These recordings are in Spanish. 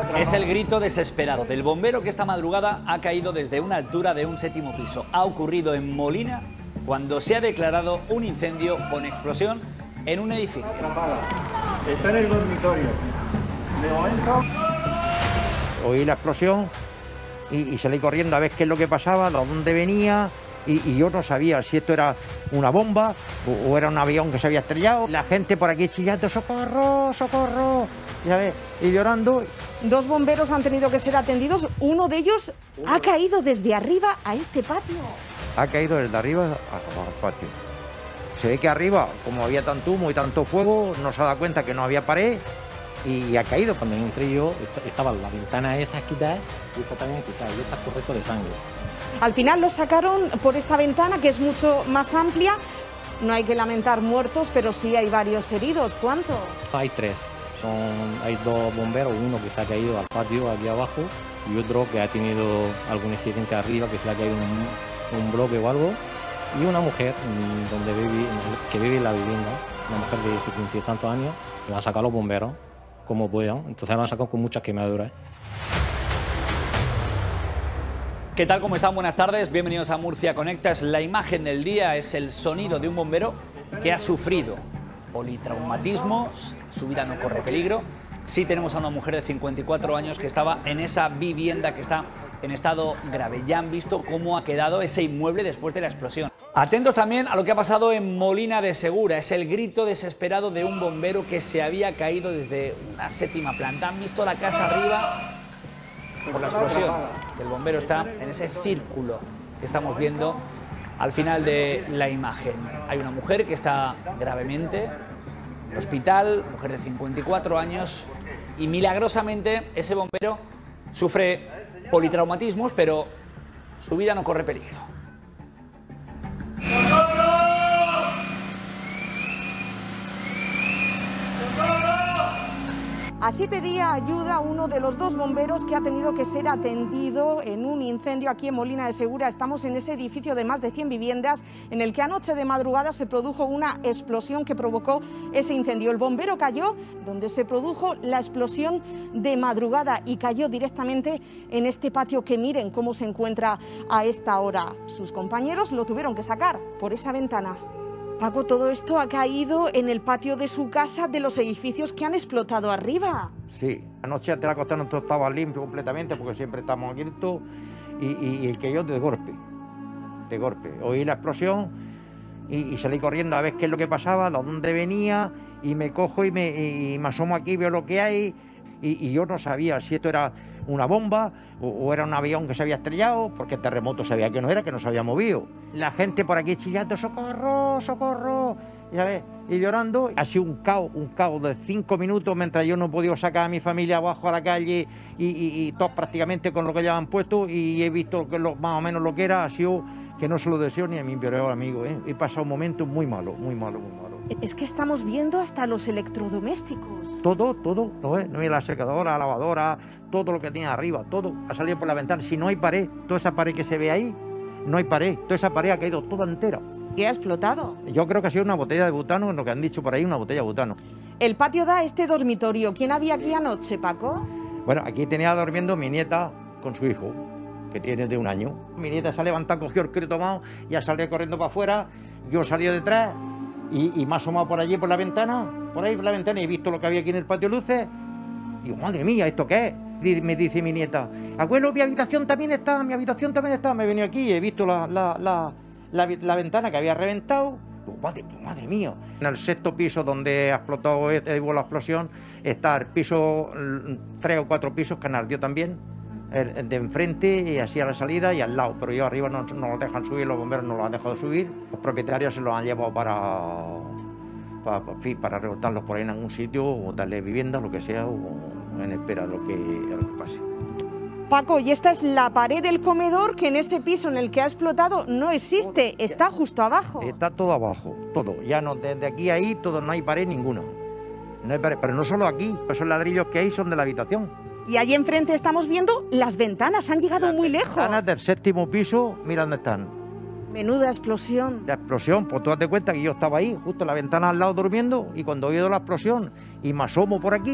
Es el grito desesperado del bombero que esta madrugada ha caído desde una altura de un 7º piso. Ha ocurrido en Molina cuando se ha declarado un incendio con explosión en un edificio. Está en el dormitorio. De momento... Oí la explosión y salí corriendo a ver qué es lo que pasaba, de dónde venía, y yo no sabía si esto era una bomba o era un avión que se había estrellado. La gente por aquí chillando, ¡socorro, socorro! ¿Sabes? Y llorando. 2 bomberos han tenido que ser atendidos. Uno de ellos ha caído desde arriba a este patio. Ha caído desde arriba al patio. Se ve que arriba, como había tanto humo y tanto fuego, no se ha dado cuenta que no había pared y ha caído. Cuando entré yo, estaba la ventana esa quitada y esta también quitada, y está correcto de sangre. Al final lo sacaron por esta ventana, que es mucho más amplia. No hay que lamentar muertos, pero sí hay varios heridos. ¿Cuántos? Hay 3. Hay 2 bomberos, uno que se ha caído al patio aquí abajo y otro que ha tenido algún accidente arriba, que se le ha caído un bloque o algo, y una mujer que vive en la vivienda, una mujer de 50 y tantos años, que la han sacado los bomberos como puedan, entonces la han sacado con muchas quemaduras. ¿Qué tal? ¿Cómo están? Buenas tardes, bienvenidos a Murcia Conecta. Es la imagen del día, es el sonido de un bombero que ha sufrido politraumatismos, su vida no corre peligro. Sí tenemos a una mujer de 54 años que estaba en esa vivienda que está en estado grave. Ya han visto cómo ha quedado ese inmueble después de la explosión. Atentos también a lo que ha pasado en Molina de Segura. Es el grito desesperado de un bombero que se había caído desde una 7ª planta. Han visto la casa arriba por la explosión. El bombero está en ese círculo que estamos viendo al final de la imagen. Hay una mujer que está gravemente en el hospital, mujer de 54 años, y milagrosamente ese bombero sufre politraumatismos, pero su vida no corre peligro. Así pedía ayuda uno de los 2 bomberos que ha tenido que ser atendido en un incendio aquí en Molina de Segura. Estamos en ese edificio de más de 100 viviendas en el que anoche de madrugada se produjo una explosión que provocó ese incendio. El bombero cayó donde se produjo la explosión de madrugada y cayó directamente en este patio que miren cómo se encuentra a esta hora. Sus compañeros lo tuvieron que sacar por esa ventana. Paco, todo esto ha caído en el patio de su casa, de los edificios que han explotado arriba. Sí, anoche antes de acostarnos todo estaba limpio completamente porque siempre estamos quietos y cayó de golpe. De golpe. Oí la explosión y salí corriendo a ver qué es lo que pasaba, de dónde venía, y me cojo y me asomo aquí, veo lo que hay y yo no sabía si esto era una bomba o era un avión que se había estrellado, porque el terremoto sabía que no era, que no se había movido. La gente por aquí chillando, ¡socorro, socorro! ¿Sabes? Y llorando. Ha sido un caos de 5 minutos mientras yo no he podido sacar a mi familia abajo a la calle y todos prácticamente con lo que llevaban puesto, y he visto que más o menos lo que era. Ha sido que no se lo deseo ni a mi peor amigo, ¿eh? He pasado un momento muy malo, muy malo, muy malo. Es que estamos viendo hasta los electrodomésticos. Todo, ¿no ves? No hay la secadora, la lavadora, todo lo que tiene arriba, todo ha salido por la ventana. Si no hay pared, toda esa pared que se ve ahí, no hay pared, toda esa pared ha caído toda entera. ¿Y ha explotado? Yo creo que ha sido una botella de butano, lo que han dicho por ahí, una botella de butano. El patio da a este dormitorio. ¿Quién había aquí anoche, Paco? Bueno, aquí tenía durmiendo mi nieta con su hijo, que tiene de 1 año. Mi nieta se ha levantado, cogió el crío tomado, ya salió corriendo para afuera, yo salí detrás y me ha asomado por allí por la ventana, por ahí por la ventana, y he visto lo que había aquí en el patio luces. Digo, madre mía, ¿esto qué es? Me dice mi nieta, abuelo, mi habitación también está. Me he venido aquí y he visto la ventana que había reventado. Digo, madre mía. En el 6º piso donde ha explotado la explosión está el piso, 3 o 4 pisos que han ardido también. El de enfrente y así a la salida y al lado, pero yo arriba no los dejan subir, los bomberos no los han dejado subir, los propietarios se los han llevado para rebotarlos por ahí en algún sitio o darle vivienda, lo que sea, o en espera de lo que pase. Paco, y esta es la pared del comedor que en ese piso en el que ha explotado no existe, está justo abajo. Está todo abajo, todo, ya no, desde aquí a ahí todo, no hay pared ninguna. No hay pared, pero no solo aquí, esos ladrillos que hay son de la habitación. Y allí enfrente estamos viendo las ventanas, han llegado muy lejos. Las ventanas del 7º piso, mira dónde están. Menuda explosión. La explosión, pues tú date cuenta que yo estaba ahí, justo en la ventana al lado durmiendo, y cuando he oído la explosión y me asomo por aquí,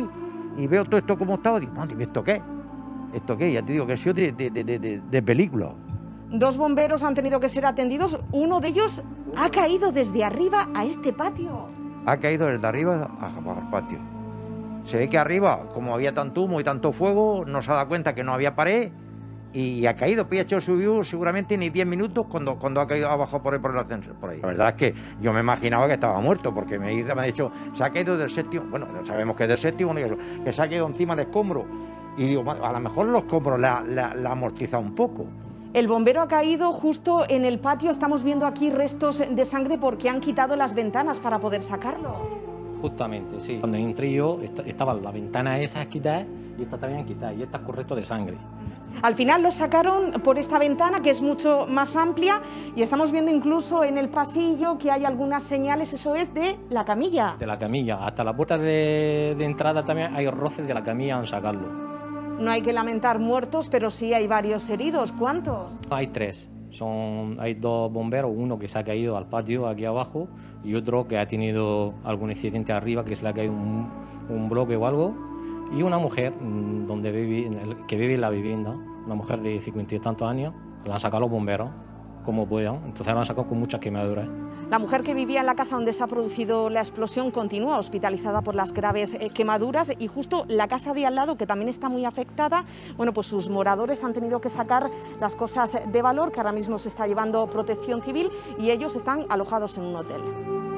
y veo todo esto como estaba, digo, madre mía, ¿esto qué? ¿Esto qué? Ya te digo que ha sido de película. 2 bomberos han tenido que ser atendidos. Uno de ellos ha caído desde arriba a este patio. Ha caído desde arriba al patio. Se ve que arriba, como había tanto humo y tanto fuego, no se ha dado cuenta que no había pared y ha caído. Piacho subió seguramente ni 10 minutos cuando ha caído abajo por el ascensor. Por ahí. La verdad es que yo me imaginaba que estaba muerto, porque me ha dicho, se ha caído del séptimo. Bueno, sabemos que es del séptimo, que se ha caído encima del escombro. Y digo, a lo mejor los escombros la amortizado un poco. El bombero ha caído justo en el patio. Estamos viendo aquí restos de sangre porque han quitado las ventanas para poder sacarlo. Justamente, sí. Cuando entré yo, estaban las ventanas esas quitadas y estas también quitadas, y estas correcto de sangre. Al final lo sacaron por esta ventana, que es mucho más amplia, y estamos viendo incluso en el pasillo que hay algunas señales, eso es de la camilla. De la camilla, hasta la puerta de entrada también hay roces de la camilla al sacarlo. No hay que lamentar muertos, pero sí hay varios heridos. ¿Cuántos? Hay 3. Hay 2 bomberos, uno que se ha caído al patio aquí abajo y otro que ha tenido algún accidente arriba, que se le ha caído un bloque o algo, y una mujer que vive en la vivienda, una mujer de 50 y tantos años, la han sacado los bomberos como puedan, entonces la han sacado con muchas quemaduras. La mujer que vivía en la casa donde se ha producido la explosión continúa hospitalizada por las graves quemaduras, y justo la casa de al lado, que también está muy afectada, bueno, pues sus moradores han tenido que sacar las cosas de valor, que ahora mismo se está llevando Protección Civil, y ellos están alojados en un hotel.